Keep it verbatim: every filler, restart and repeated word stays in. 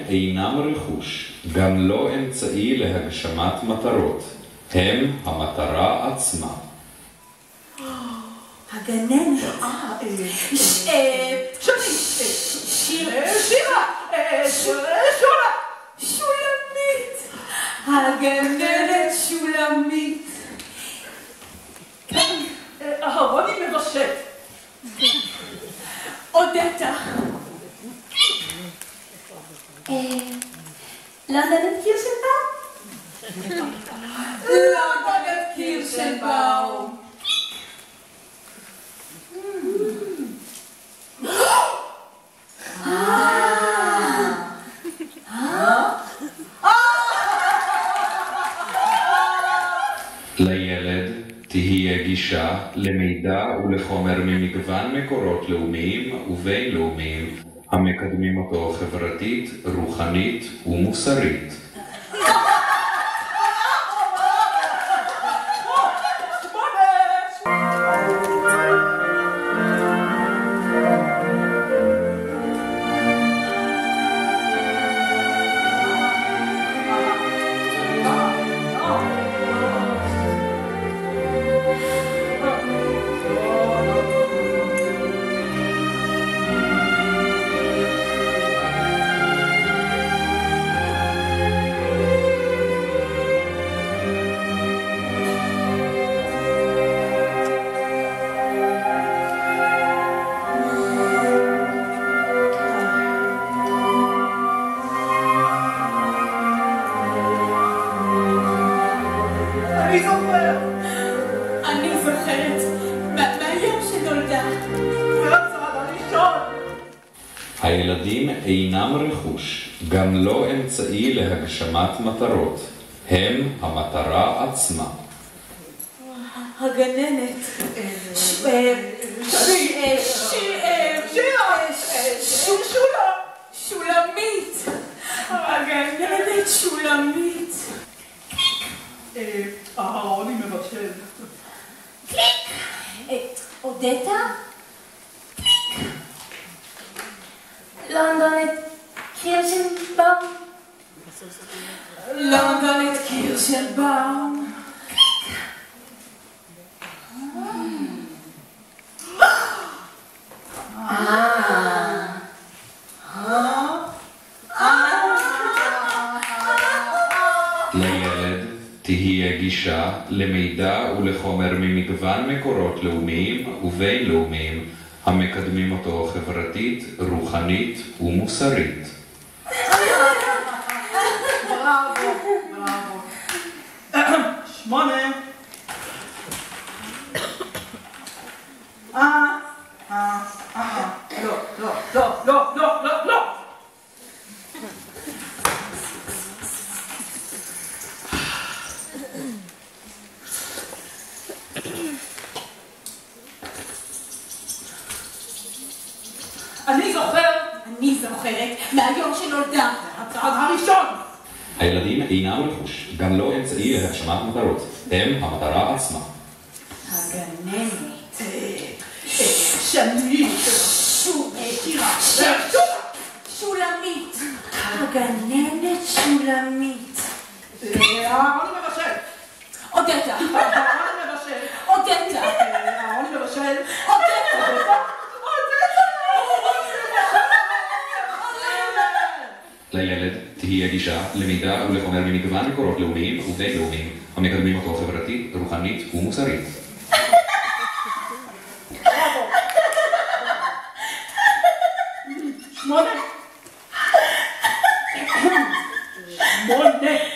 אינם רכוש, גם לא אמצעי להגשמת מטרות. הם המטרה עצמה. הגננת. שירה. שולה. שולמית. הגננת שולמית. אהרוני מבשל. אודטה. לונדונית קירשנבאום? לונדונית קירשנבאום. לילד תהיה גישה למידע ולחומר ממגוון מקורות לאומיים ובינלאומיים המקדמים אותו חברתית, רוחנית ומוסרית. אני זוכרת מהיום שנולדה. זה הצעד הראשון. הילדים אינם רכוש, גם לא אמצעי להגשמת מטרות. הם המטרה עצמה. הגננת. שולה. שולמית. הגננת שולמית. אהרוני מבשל. אודטה? לונדונית קירשנבאום. לונדונית קירשנבאום. לילד תהיה גישה למידע ולחומר ממגוון מקורות לאומיים ובינלאומיים המקדמים אותו חברתית, רוחנית ומוסרית. בראבו, בראבו. שמונה. אה, אה, אה, לא, לא, לא, לא, לא, לא, לא. אני זוכר. אני זוכרת מהיום שנולדה. הצעד הראשון. הילדים אינם רכוש, גם לא אמצעי להגשמת מטרות. הם המטרה עצמה. הגננת. שני. שירה. שולמית. הגננת שולמית. אהרוני מבשל. אודטה. אהרוני מבשל. אודטה. אהרוני מבשל. אודטה. לילד תהיה גישה למידע ולחומר ממגוון מקורות לאומיים ובינלאומיים המקדמים אותו חברתית, רוחנית ומוסרית. שמונה. שמונה.